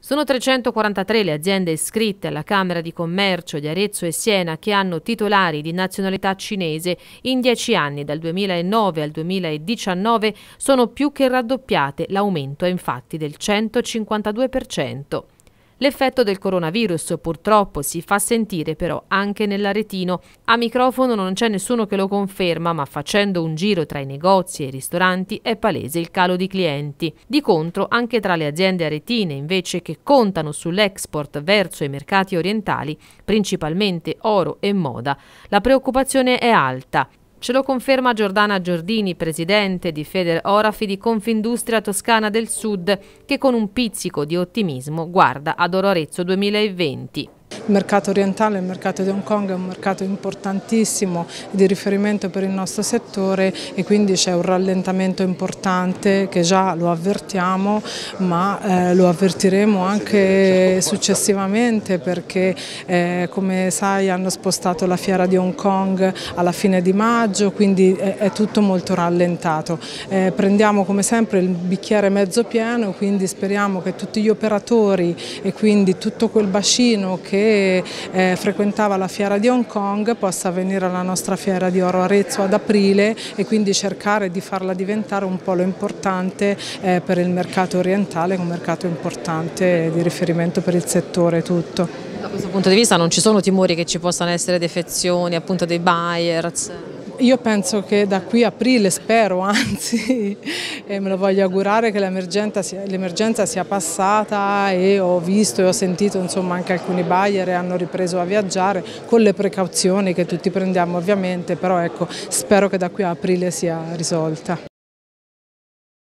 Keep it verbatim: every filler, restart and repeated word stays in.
Sono trecentoquarantatré le aziende iscritte alla Camera di Commercio di Arezzo e Siena che hanno titolari di nazionalità cinese. In dieci anni, dal duemilanove al duemiladiciannove, sono più che raddoppiate. L'aumento è infatti del centocinquantadue per cento. L'effetto del coronavirus purtroppo si fa sentire però anche nell'aretino. A microfono non c'è nessuno che lo conferma, ma facendo un giro tra i negozi e i ristoranti è palese il calo di clienti. Di contro, anche tra le aziende aretine, invece, che contano sull'export verso i mercati orientali, principalmente oro e moda, la preoccupazione è alta. Ce lo conferma Giordana Giordini, presidente di Federorafi di Confindustria Toscana del Sud, che con un pizzico di ottimismo guarda ad Oro Arezzo duemilaventi. Il mercato orientale, il mercato di Hong Kong è un mercato importantissimo di riferimento per il nostro settore e quindi c'è un rallentamento importante che già lo avvertiamo, ma eh, lo avvertiremo anche successivamente perché eh, come sai hanno spostato la fiera di Hong Kong alla fine di maggio, quindi è, è tutto molto rallentato. Eh, prendiamo come sempre il bicchiere mezzo pieno, quindi speriamo che tutti gli operatori e quindi tutto quel bacino che che eh, frequentava la fiera di Hong Kong possa venire alla nostra fiera di Oro Arezzo ad aprile e quindi cercare di farla diventare un polo importante eh, per il mercato orientale, un mercato importante di riferimento per il settore tutto. Da questo punto di vista non ci sono timori che ci possano essere defezioni appunto dei buyers? Io penso che da qui a aprile, spero, anzi, e me lo voglio augurare che l'emergenza sia, sia passata e ho visto e ho sentito insomma anche alcuni buyer hanno ripreso a viaggiare con le precauzioni che tutti prendiamo ovviamente, però ecco, spero che da qui a aprile sia risolta.